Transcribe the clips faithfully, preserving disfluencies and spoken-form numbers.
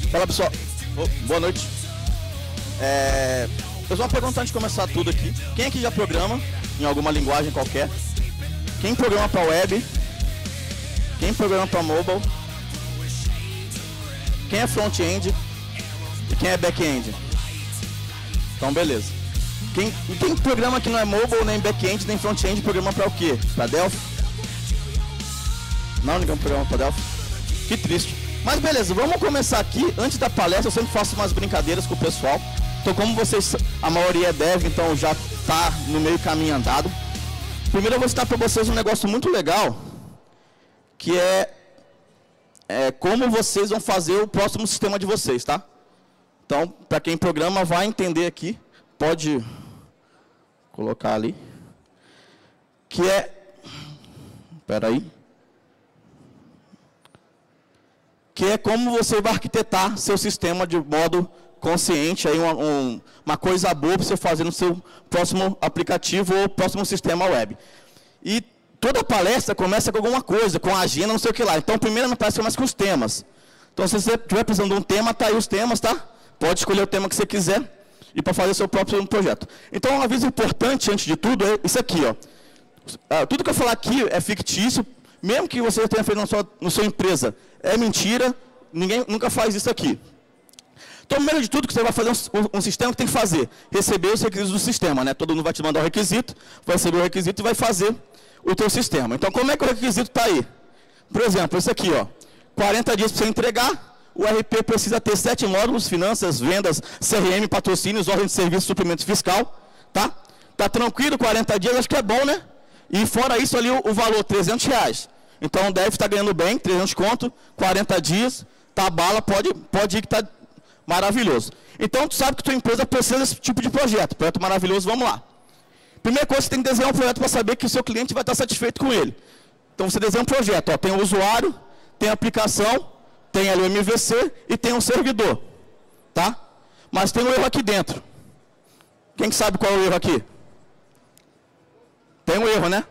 Fala pessoal, oh, boa noite. É, eu vou perguntar antes de começar tudo aqui. Quem aqui já programa em alguma linguagem qualquer? Quem programa para web? Quem programa para mobile? Quem é front-end? E quem é back-end? Então beleza. Quem, e quem programa que não é mobile, nem back-end, nem front-end, programa para o quê? Para Delphi? Não, ninguém programa para Delphi. Que triste. Mas beleza, vamos começar aqui. Antes da palestra, eu sempre faço umas brincadeiras com o pessoal. Então, como vocês, a maioria é dev, então já está no meio caminho andado. Primeiro eu vou citar para vocês um negócio muito legal, que é, é como vocês vão fazer o próximo sistema de vocês, tá? Então, para quem programa vai entender aqui, pode colocar ali, que é, espera aí, que é como você vai arquitetar seu sistema de modo consciente, aí uma, um, uma coisa boa para você fazer no seu próximo aplicativo ou próximo sistema web. E toda palestra começa com alguma coisa, com a agenda, não sei o que lá. Então, primeiro na palestra começa com os temas. Então, se você estiver precisando de um tema, tá aí os temas, tá? Pode escolher o tema que você quiser e para fazer seu próprio projeto. Então, um aviso importante, antes de tudo, é isso aqui, ó. Tudo que eu falar aqui é fictício, mesmo que você tenha feito na sua, na sua empresa, é mentira, ninguém nunca faz isso aqui. Então, primeiro de tudo, que você vai fazer um, um sistema que tem que fazer, receber os requisitos do sistema, né? Todo mundo vai te mandar o requisito, vai receber o requisito e vai fazer o teu sistema. Então, como é que o requisito está aí? Por exemplo, esse aqui, ó, quarenta dias para você entregar, o R P precisa ter sete módulos, finanças, vendas, C R M, patrocínios, ordem de serviço, suprimento fiscal, tá? Tá tranquilo, quarenta dias, acho que é bom, né? E fora isso ali, o, o valor, trezentos reais. Então, deve estar ganhando bem, trezentos conto, quarenta dias, tá bala, pode, pode ir que tá maravilhoso. Então, tu sabe que tua empresa precisa desse tipo de projeto. Projeto maravilhoso, vamos lá. Primeira coisa, você tem que desenhar um projeto para saber que o seu cliente vai estar satisfeito com ele. Então, você desenha um projeto. Ó, tem o usuário, tem a aplicação, tem ali o M V C e tem um servidor. Tá? Mas tem um erro aqui dentro. Quem que sabe qual é o erro aqui? Tem um erro, né?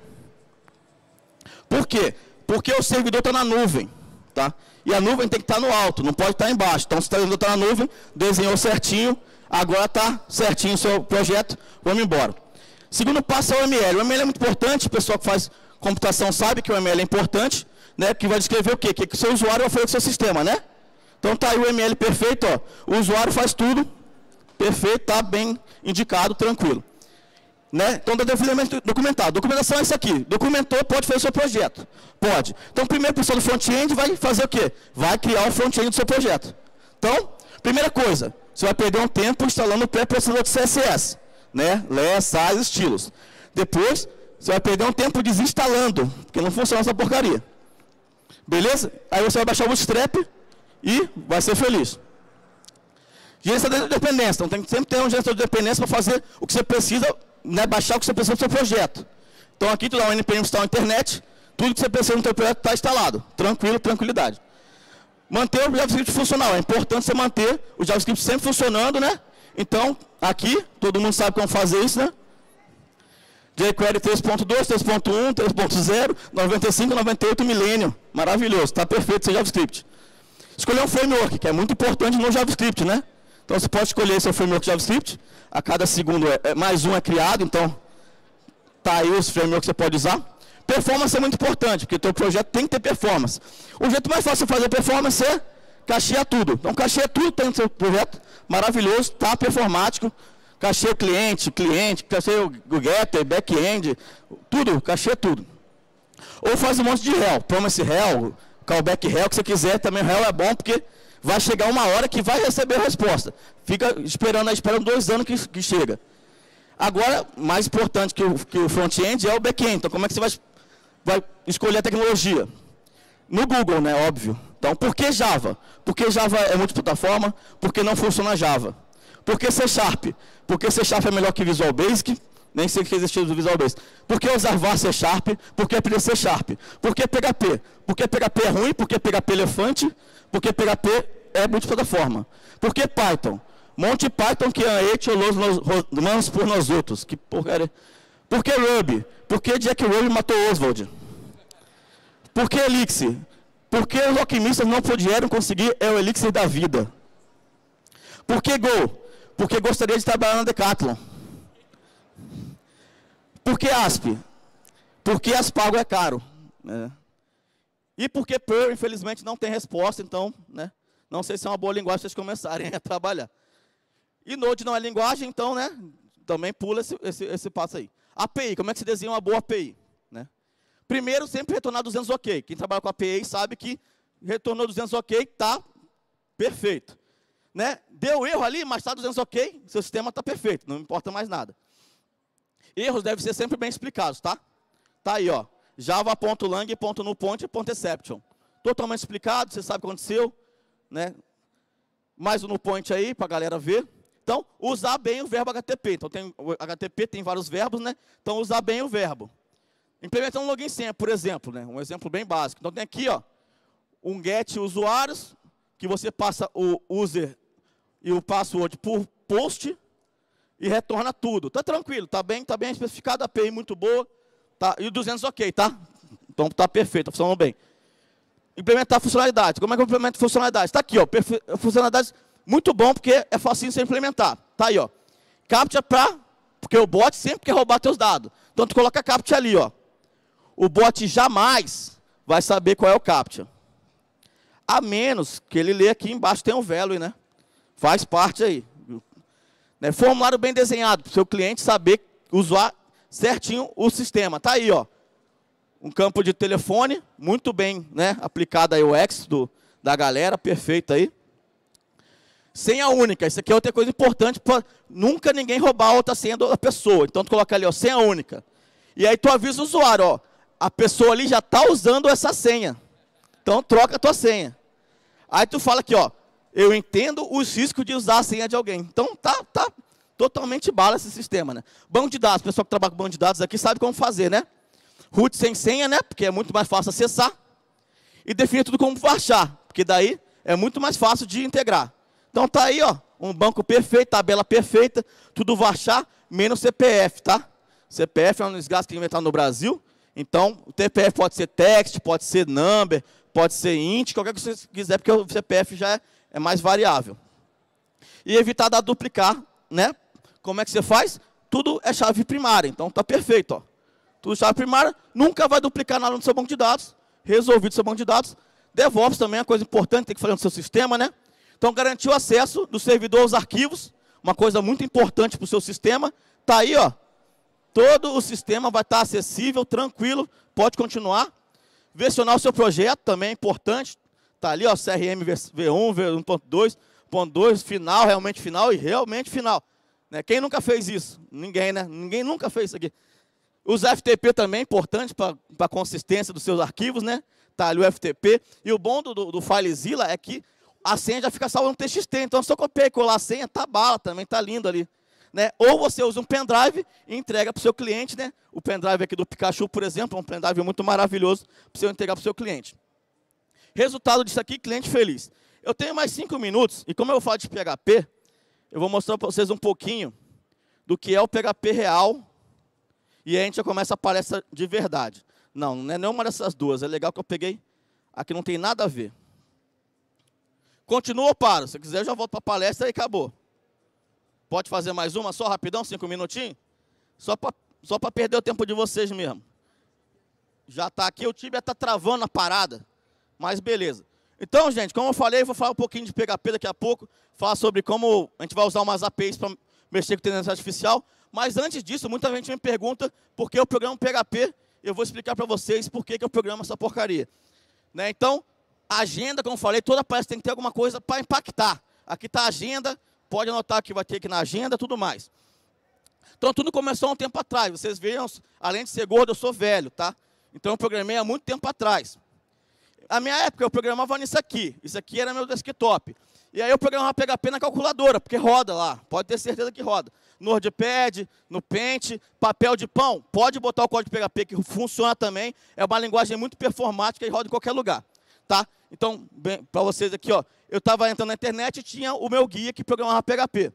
Por quê? Porque o servidor está na nuvem. Tá? E a nuvem tem que estar no alto, não pode estar embaixo. Então, se o servidor está na nuvem, desenhou certinho, agora está certinho o seu projeto, vamos embora. Segundo passo é o M L. O M L é muito importante, o pessoal que faz computação sabe que o M L é importante, né? Que vai descrever o quê? Que o seu usuário vai fazer com o seu sistema, né? Então, está aí o M L perfeito, ó. O usuário faz tudo perfeito, está bem indicado, tranquilo. Né? Então, está devidamente documentado. Documentação é isso aqui. Documentou, pode fazer o seu projeto. Pode. Então, primeiro, a pessoa do front-end vai fazer o quê? Vai criar o front-end do seu projeto. Então, primeira coisa, você vai perder um tempo instalando o pré-processador de C S S. Né? Less, size, estilos. Depois, você vai perder um tempo desinstalando, porque não funciona essa porcaria. Beleza? Aí você vai baixar o Bootstrap e vai ser feliz. Gerenciador de dependência. Então, tem que sempre ter um gerenciador de dependência para fazer o que você precisa, né, baixar o que você precisa do seu projeto. Então, aqui tu dá um N P M install internet, tudo que você precisa no seu projeto está instalado. Tranquilo, tranquilidade. Manter o JavaScript funcional. É importante você manter o JavaScript sempre funcionando, né? Então, aqui, todo mundo sabe como fazer isso, né? jQuery três ponto dois, três ponto um, três ponto zero, noventa e cinco, noventa e oito, Millennium. Maravilhoso, está perfeito seu JavaScript. Escolher um framework, que é muito importante no JavaScript, né? Então, você pode escolher seu framework JavaScript. A cada segundo, é, é, mais um é criado, então, tá aí os frameworks que você pode usar. Performance é muito importante, porque o teu projeto tem que ter performance. O jeito mais fácil de fazer performance é cachear tudo. Então, cacheia tudo tem no seu projeto, maravilhoso, tá performático. Cacheia o cliente, cliente, cacheia o getter, back-end, tudo, cacheia tudo. Ou faz um monte de réu, promise réu, callback réu, o que você quiser, também réu é bom, porque vai chegar uma hora que vai receber a resposta. Fica esperando, esperando dois anos que, que chega. Agora, mais importante que o, que o front-end é o back-end. Então, como é que você vai, vai escolher a tecnologia? No Google, né, óbvio. Então, por que Java? Porque Java é multiplataforma, porque não funciona Java. Por que C Sharp? Porque C Sharp é melhor que Visual Basic, nem sei o que existe do Visual Basic. Por que usar var C Sharp? Por que aprender C Sharp? Por que P H P? Porque P H P é ruim, porque P H P é elefante, porque P H P é multiplataforma. Por que Python? Monte Python que é hecho los manos por nós outros. Que porcaria. Por que Ruby? Por que Jack Ruby matou Oswald? Por que Elixir? Por que os alquimistas não puderam conseguir é o Elixir da vida? Por que Gol? Porque gostaria de trabalhar na Decathlon. Por que A S P? Porque Aspago é caro. Né? E porque Perl, infelizmente, não tem resposta, então, né, não sei se é uma boa linguagem para vocês começarem a trabalhar. E Node não é linguagem, então, né, também pula esse, esse, esse passo aí. A P I, como é que se desenha uma boa A P I? Né? Primeiro, sempre retornar duzentos ok. Quem trabalha com A P I sabe que retornou duzentos ok, está perfeito. Né? Deu erro ali, mas está duzentos ok, seu sistema está perfeito, não importa mais nada. Erros devem ser sempre bem explicados, tá? Tá aí, ó, java.lang.nuPoint.exception. Totalmente explicado, você sabe o que aconteceu, né? Mais o nuPoint aí, para a galera ver. Então, usar bem o verbo H T T P. Então, tem, o H T T P tem vários verbos, né? Então, usar bem o verbo. Implementar um login senha, por exemplo, né? Um exemplo bem básico. Então, tem aqui, ó, um get usuários, que você passa o user e o password por post e retorna tudo. Tá tranquilo, tá bem, tá bem especificado, a A P I muito boa, tá? E o duzentos ok, tá? Então tá perfeito, tá funcionando bem. Implementar funcionalidade. Como é que eu implemento funcionalidade? Tá aqui, ó, funcionalidades muito bom porque é facinho de você implementar. Tá aí, ó. Captcha para, porque o bot sempre quer roubar teus dados. Então tu coloca captcha ali, ó. O bot jamais vai saber qual é o captcha. A menos que ele lê aqui embaixo tem um value, né? Faz parte aí. Né? Formulário bem desenhado, para o seu cliente saber usar certinho o sistema. Tá aí, ó. Um campo de telefone, muito bem, né, aplicado aí o U X do, da galera, perfeito aí. Senha única, isso aqui é outra coisa importante, para nunca ninguém roubar a outra senha da pessoa. Então, tu coloca ali, ó, senha única. E aí tu avisa o usuário, ó, a pessoa ali já está usando essa senha. Então, troca a tua senha. Aí tu fala aqui, ó, eu entendo os riscos de usar a senha de alguém. Então, tá, tá totalmente bala esse sistema, né? Banco de dados, o pessoal que trabalha com banco de dados aqui sabe como fazer, né? Root sem senha, né? Porque é muito mais fácil acessar. E definir tudo como baixar, porque daí é muito mais fácil de integrar. Então tá aí, ó, um banco perfeito, tabela perfeita, tudo baixar, menos C P F, tá? C P F é um desgaste que inventaram no Brasil. Então, o C P F pode ser text, pode ser number, pode ser int, qualquer que você quiser, porque o C P F já é, é mais variável. E evitar da duplicar, né? Como é que você faz? Tudo é chave primária, então tá perfeito, ó. Tudo chave primária, nunca vai duplicar nada no seu banco de dados, resolvido seu banco de dados. DevOps também é uma coisa importante, tem que fazer no seu sistema, né? Então, garantir o acesso do servidor aos arquivos, uma coisa muito importante para o seu sistema. Está aí, ó. Todo o sistema vai estar acessível, tranquilo, pode continuar. Versionar o seu projeto também é importante. Está ali, ó, C R M V um, V um ponto dois, ponto dois, final, realmente final e realmente final. Né? Quem nunca fez isso? Ninguém, né? Ninguém nunca fez isso aqui. Usar F T P também é importante para a consistência dos seus arquivos, né? Está ali o F T P. E o bom do, do, do FileZilla é que a senha já fica salva no T X T. Então, se eu copiar e colar a senha, tá bala também, tá lindo ali. Né? Ou você usa um pendrive e entrega para o seu cliente, né? O pendrive aqui do Pikachu, por exemplo, é um pendrive muito maravilhoso para você entregar para o seu cliente. Resultado disso aqui, cliente feliz. Eu tenho mais cinco minutos, e como eu falo de P H P, eu vou mostrar para vocês um pouquinho do que é o P H P real, e aí a gente já começa a palestra de verdade. Não, não é nenhuma dessas duas, é legal que eu peguei, aqui não tem nada a ver. Continua ou para? Se quiser, eu já volto para a palestra e acabou. Pode fazer mais uma, só rapidão, cinco minutinhos? Só para só para perder o tempo de vocês mesmo. Já está aqui, o Tibia está travando a parada, mas beleza. Então, gente, como eu falei, eu vou falar um pouquinho de P H P daqui a pouco, falar sobre como a gente vai usar umas A P Is para mexer com inteligência artificial. Mas antes disso, muita gente me pergunta por que eu programo P H P. Eu vou explicar para vocês por que, que eu programo essa porcaria. Né? Então, a agenda, como eu falei, toda palestra tem que ter alguma coisa para impactar. Aqui está a agenda, pode anotar que vai ter aqui na agenda, tudo mais. Então, tudo começou há um tempo atrás. Vocês viram, além de ser gordo, eu sou velho, tá? Então, eu programei há muito tempo atrás. Na minha época, eu programava nisso aqui. Isso aqui era meu desktop. E aí eu programava P H P na calculadora, porque roda lá. Pode ter certeza que roda. No WordPad, no Paint, papel de pão. Pode botar o código P H P, que funciona também. É uma linguagem muito performática e roda em qualquer lugar. Tá? Então, para vocês aqui, ó, eu estava entrando na internet e tinha o meu guia que programava P H P.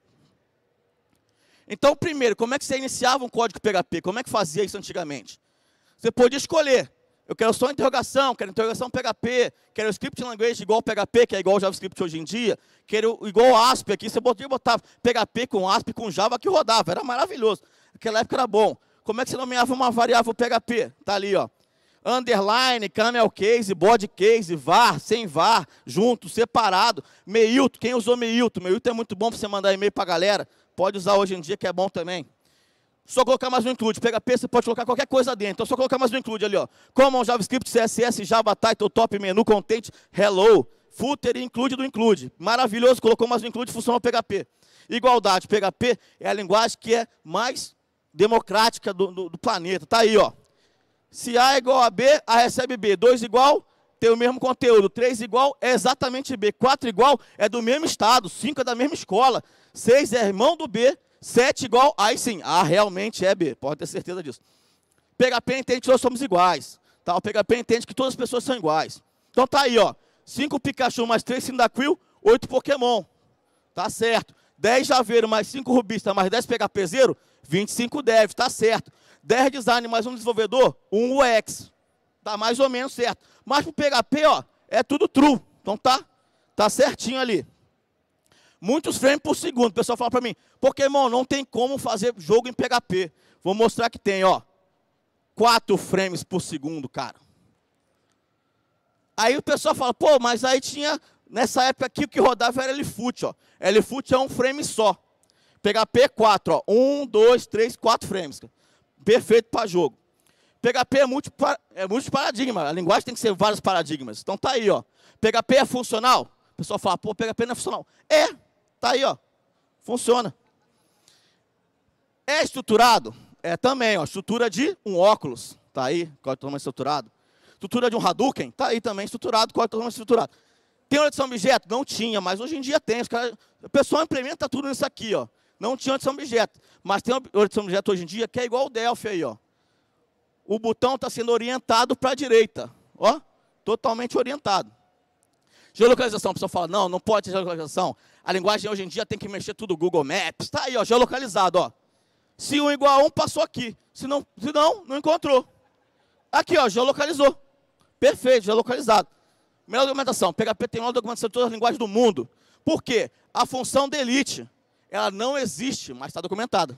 Então, primeiro, como é que você iniciava um código P H P? Como é que fazia isso antigamente? Você podia escolher Eu quero só interrogação, quero interrogação P H P, quero script language igual P H P, que é igual ao JavaScript hoje em dia, quero igual A S P aqui, você podia botar P H P com A S P com Java que rodava, era maravilhoso. Naquela época era bom. Como é que você nomeava uma variável P H P? Tá ali, ó. Underline, camel case, body case, var, sem var, junto, separado. Meilton, quem usou Meilton? Meilton é muito bom para você mandar e-mail para a galera. Pode usar hoje em dia, que é bom também. Só colocar mais um include. P H P, você pode colocar qualquer coisa dentro. Então, só colocar mais um include ali, ó. Common, JavaScript, C S S, Java, Title, Top, Menu, Content, Hello, Footer e include do include. Maravilhoso, colocou mais um include, funcionou P H P. Igualdade, P H P é a linguagem que é mais democrática do, do, do planeta. Tá aí, ó. Se A é igual a B, A recebe B. dois igual, tem o mesmo conteúdo. três igual é exatamente B. quatro igual é do mesmo estado. cinco é da mesma escola. seis é irmão do B. sete igual, aí sim, A realmente é B. Pode ter certeza disso. P H P entende que nós somos iguais. Tá? O P H P entende que todas as pessoas são iguais. Então tá aí, ó. cinco Pikachu mais três Cyndaquil, oito Pokémon. Tá certo. dez Javeiro mais cinco Rubista mais dez P H P zero, vinte e cinco Dev. Tá certo. dez Design mais um desenvolvedor, um U X. Tá mais ou menos certo. Mas pro P H P, ó, é tudo true. Então tá, tá certinho ali. Muitos frames por segundo. O pessoal fala para mim, Pokémon, não tem como fazer jogo em P H P. Vou mostrar que tem, ó. quatro frames por segundo, cara. Aí o pessoal fala, pô, mas aí tinha, nessa época aqui, o que rodava era L F U T, ó. L F U T é um frame só. P H P é quatro, ó. um, dois, três, quatro frames. Perfeito para jogo. P H P é múltiplo, é múltiplo paradigma. A linguagem tem que ser vários paradigmas. Então tá aí, ó. P H P é funcional? O pessoal fala, pô, P H P não é funcional. É, tá aí, ó. Funciona. É estruturado? É também, ó. Estrutura de um óculos. Tá aí, código totalmente estruturado. Estrutura de um Hadouken? Tá aí também, estruturado, código totalmente estruturado. Tem orientação a objeto? Não tinha, mas hoje em dia tem. Os caras, o pessoal implementa tudo nisso aqui, ó. Não tinha orientação a objeto. Mas tem orientação a objeto hoje em dia que é igual o Delphi aí, ó. O botão está sendo orientado para a direita. Ó, totalmente orientado. Geolocalização, o pessoal fala, não, não pode ter geolocalização. A linguagem hoje em dia tem que mexer tudo Google Maps. Está aí, ó, geolocalizado, ó. Se um igual a um, passou aqui. Se não, se não, não encontrou. Aqui, ó, geolocalizou. Perfeito, geolocalizado. Melhor documentação. P H P tem a melhor documentação de todas as linguagens do mundo. Por quê? A função delete, ela não existe, mas está documentada.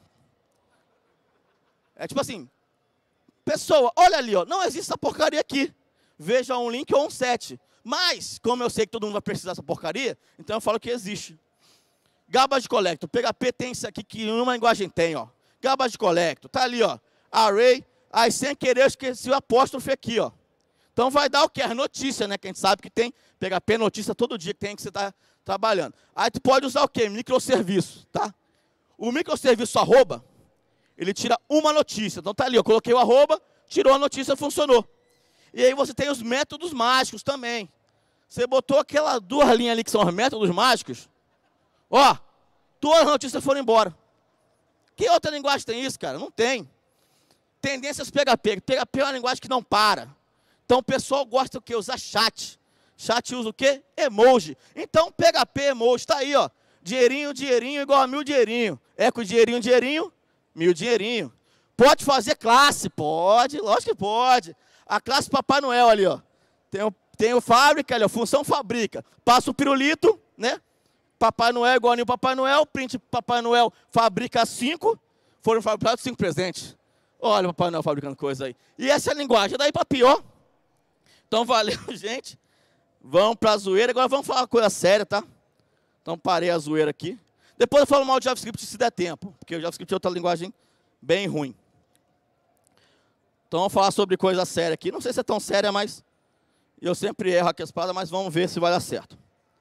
É tipo assim, pessoa, olha ali, ó, não existe essa porcaria aqui. Veja um link ou um set. Mas, como eu sei que todo mundo vai precisar dessa porcaria, então eu falo que existe. Garbage Collector. P H P tem isso aqui que uma linguagem tem, ó. Garbage Collector. Tá ali, ó. Array. Aí, sem querer, eu esqueci o apóstrofe aqui, ó. Então, vai dar o quê? As notícias, né? Que a gente sabe que tem P H P notícia todo dia que tem que você está trabalhando. Aí, tu pode usar o quê? Microserviço, tá? O microserviço arroba, ele tira uma notícia. Então, tá ali, eu coloquei o arroba, tirou a notícia, funcionou. E aí, você tem os métodos mágicos também. Você botou aquelas duas linhas ali que são os métodos mágicos. Ó, todas as notícias foram embora. Que outra linguagem tem isso, cara? Não tem. Tendências P H P. P H P é uma linguagem que não para. Então, o pessoal gosta do quê? Usar chat. Chat usa o quê? Emoji. Então, P H P, emoji. Está aí, ó. Dinheirinho, dinheirinho, igual a mil dinheirinho. É com dinheirinho, dinheirinho, mil dinheirinho. Pode fazer classe? Pode, lógico que pode. A classe Papai Noel ali, ó. Tem o, tem o fábrica ali, ó. Função fabrica. Passa o pirulito, né? Papai Noel igual a Papai Noel. Print Papai Noel fabrica cinco. Foram fabricados cinco presentes. Olha o Papai Noel fabricando coisa aí. E essa é a linguagem. Daí para pior. Então, valeu, gente. Vamos para a zoeira. Agora vamos falar uma coisa séria, tá? Então, parei a zoeira aqui. Depois eu falo mal de JavaScript se der tempo. Porque o JavaScript é outra linguagem bem ruim. Então, vamos falar sobre coisa séria aqui. Não sei se é tão séria, mas eu sempre erro aqui a espada, mas vamos ver se vai dar certo.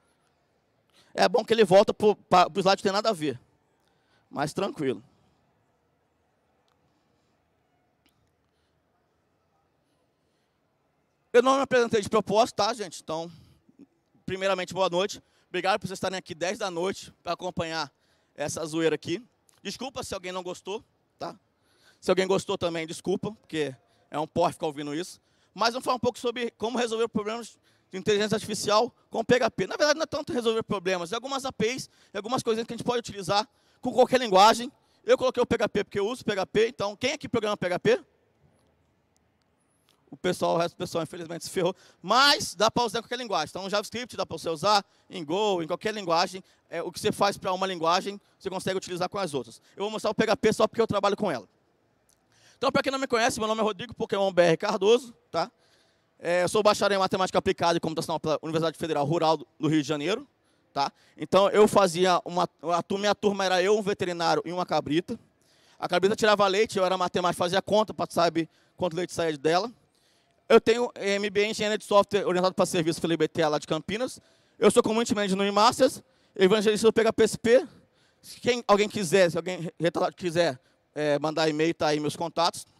É bom que ele volta para o slide que tem nada a ver. Mas tranquilo. Eu não me apresentei de propósito, tá, gente? Então, primeiramente, boa noite. Obrigado por vocês estarem aqui dez da noite para acompanhar essa zoeira aqui. Desculpa se alguém não gostou, tá? Se alguém gostou também, desculpa, porque é um porre ficar ouvindo isso. Mas vamos falar um pouco sobre como resolver problemas de inteligência artificial com P H P. Na verdade, não é tanto resolver problemas, é algumas A P Is, é algumas coisas que a gente pode utilizar com qualquer linguagem. Eu coloquei o P H P porque eu uso P H P, então quem aqui programa P H P? o pessoal, o resto do pessoal, infelizmente, se ferrou. Mas dá para usar em qualquer linguagem. Então, o JavaScript dá para você usar em Go, em qualquer linguagem. É, o que você faz para uma linguagem, você consegue utilizar com as outras. Eu vou mostrar o P H P só porque eu trabalho com ela. Então, para quem não me conhece, meu nome é Rodrigo Pokémon B R Cardoso. Tá? É, eu sou bacharel em Matemática Aplicada e Computacional pela Universidade Federal Rural do Rio de Janeiro. Tá? Então, eu fazia uma... A minha turma era eu, um veterinário e uma cabrita. A cabrita tirava leite, eu era matemático, fazia conta para saber quanto leite saía dela. Eu tenho M B A em Engenharia de Software orientado para serviço pela I B T A lá de Campinas. Eu sou Community Manager no Imasters, evangelista do P H P S P. Se quem, alguém quiser, se alguém retratado quiser é, mandar e-mail, tá aí meus contatos.